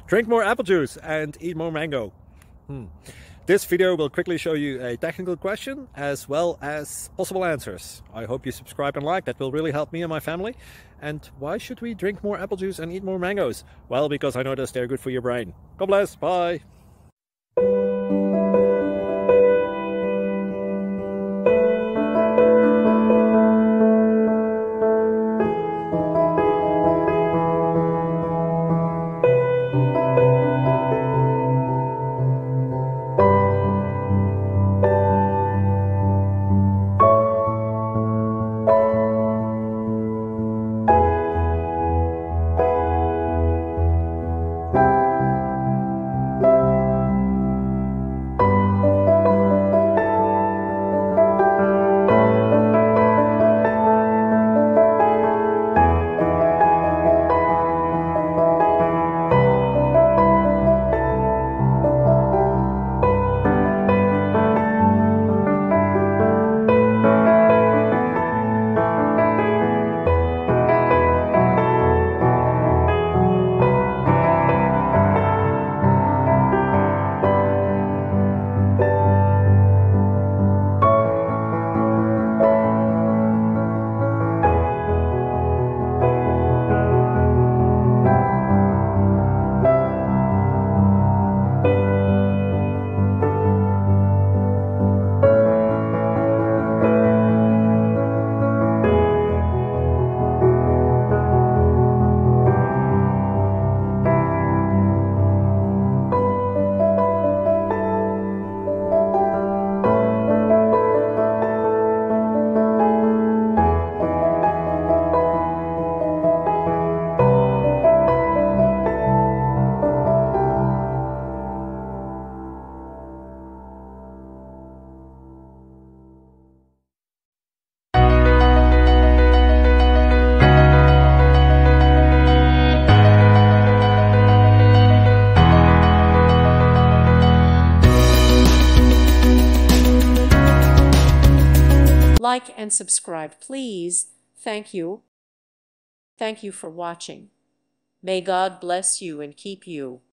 Drink more apple juice and eat more mango. This video will quickly show you a technical question as well as possible answers. I hope you subscribe and like, that will really help me and my family. And why should we drink more apple juice and eat more mangoes? Well, because I noticed they're good for your brain. God bless, bye! Like and subscribe, please. Thank you. Thank you for watching. May God bless you and keep you.